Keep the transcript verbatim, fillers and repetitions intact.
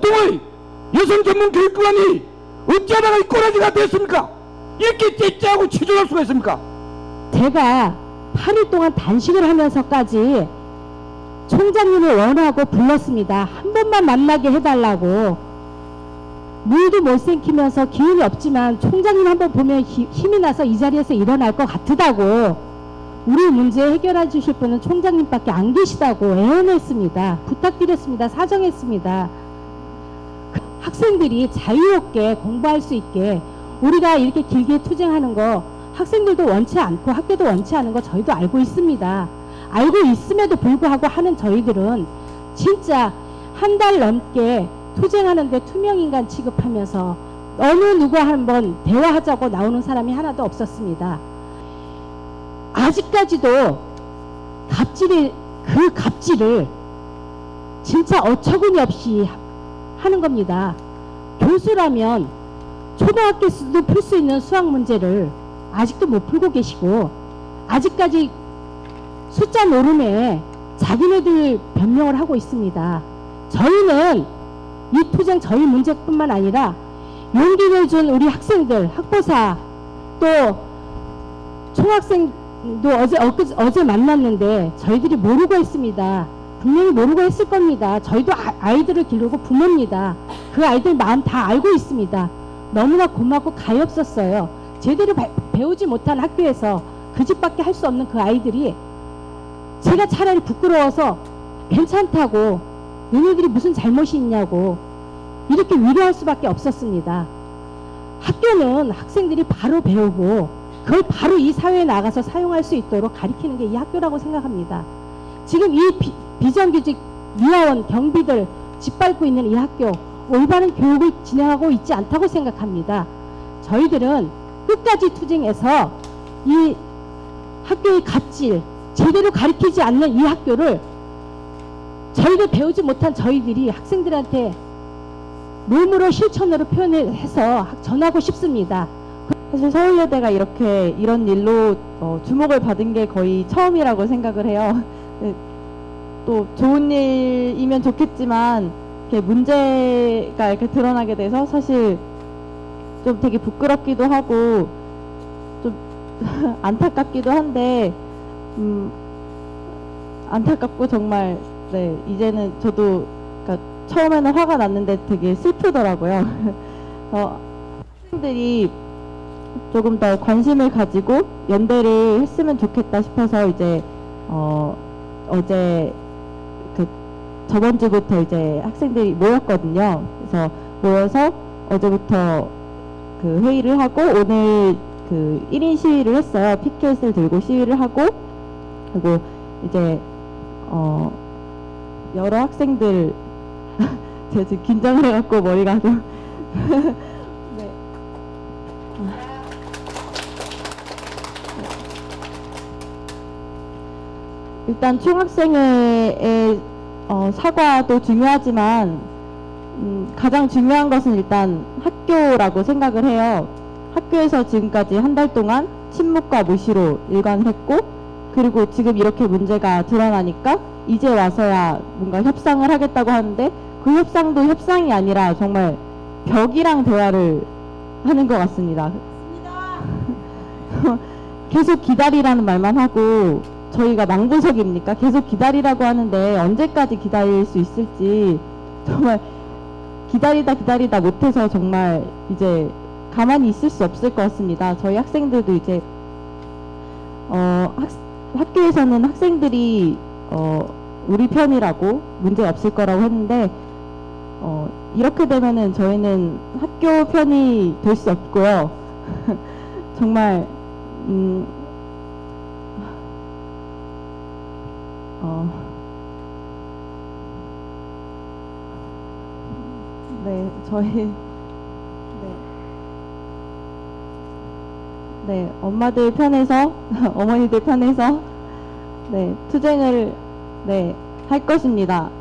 대통령의 여성 전문 교육기관이 어찌하다가 이 꼬라지가 됐습니까? 이렇게 째째하고 치졸할 수가 있습니까? 제가 팔 일 동안 단식을 하면서까지 총장님을 원하고 불렀습니다. 한 번만 만나게 해달라고. 물도 못 생기면서 기운이 없지만 총장님 한번 보면 히, 힘이 나서 이 자리에서 일어날 것 같다고. 우리 문제 해결해 주실 분은 총장님밖에 안 계시다고 애원했습니다. 부탁드렸습니다. 사정했습니다. 학생들이 자유롭게 공부할 수 있게, 우리가 이렇게 길게 투쟁하는 거 학생들도 원치 않고 학교도 원치 않은 거 저희도 알고 있습니다. 알고 있음에도 불구하고 하는 저희들은 진짜 한 달 넘게 투쟁하는데 투명인간 취급하면서 어느 누구 한번 대화하자고 나오는 사람이 하나도 없었습니다. 아직까지도 갑질이, 그 갑질을 진짜 어처구니 없이 하는 겁니다. 교수라면 초등학교에서도 풀 수 있는 수학 문제를 아직도 못 풀고 계시고, 아직까지 숫자 노름에 자기네들 변명을 하고 있습니다. 저희는 이 투쟁 저희 문제뿐만 아니라 용기를 준 우리 학생들, 학부사, 또 총학생도 어제, 엊그제, 어제 만났는데 저희들이 모르고 했습니다. 분명히 모르고 했을 겁니다. 저희도 아, 아이들을 기르고 부모입니다. 그 아이들 마음 다 알고 있습니다. 너무나 고맙고 가엾었어요. 제대로 바, 배우지 못한 학교에서 그 집밖에 할 수 없는 그 아이들이 제가 차라리 부끄러워서 괜찮다고, 너네들이 무슨 잘못이 있냐고 이렇게 위로할 수밖에 없었습니다. 학교는 학생들이 바로 배우고 그걸 바로 이 사회에 나가서 사용할 수 있도록 가르치는 게 이 학교라고 생각합니다. 지금 이 비, 비정규직 미화원 경비들 짓밟고 있는 이 학교, 올바른 교육을 진행하고 있지 않다고 생각합니다. 저희들은 끝까지 투쟁해서 이 학교의 갑질, 제대로 가르치지 않는 이 학교를 저희들 배우지 못한 저희들이 학생들한테 몸으로 실천으로 표현해서 전하고 싶습니다. 사실 서울여대가 이렇게 이런 일로 어, 주목을 받은 게 거의 처음이라고 생각을 해요. 네, 또 좋은 일이면 좋겠지만 이렇게 문제가 이렇게 드러나게 돼서 사실 좀 되게 부끄럽기도 하고 좀 안타깝기도 한데, 음, 안타깝고 정말 네 이제는 저도 그러니까 처음에는 화가 났는데 되게 슬프더라고요. 어, 학생들이 조금 더 관심을 가지고 연대를 했으면 좋겠다 싶어서 이제 어, 어제 그 저번 주부터 이제 학생들이 모였거든요. 그래서 모여서 어제부터 그 회의를 하고 오늘 그 일 인 시위를 했어요. 피켓을 들고 시위를 하고, 그리고 이제 어 여러 학생들 제가 지금 긴장을 해갖고 머리가 좀 네. 일단 총학생회의 어, 사과도 중요하지만 음, 가장 중요한 것은 일단 학교라고 생각을 해요. 학교에서 지금까지 한 달 동안 침묵과 무시로 일관했고, 그리고 지금 이렇게 문제가 드러나니까 이제 와서야 뭔가 협상을 하겠다고 하는데, 그 협상도 협상이 아니라 정말 벽이랑 대화를 하는 것 같습니다. 계속 기다리라는 말만 하고, 저희가 망부석입니까? 계속 기다리라고 하는데 언제까지 기다릴 수 있을지, 정말 기다리다 기다리다 못해서 정말 이제 가만히 있을 수 없을 것 같습니다. 저희 학생들도 이제 어, 학, 학교에서는 학생들이 어, 우리 편이라고 문제 없을 거라고 했는데, 어, 이렇게 되면은 저희는 학교 편이 될 수 없고요. 정말 음, 어, 네, 저희 네, 네 엄마들 편에서 어머니들 편에서 네 투쟁을 네 할 것입니다.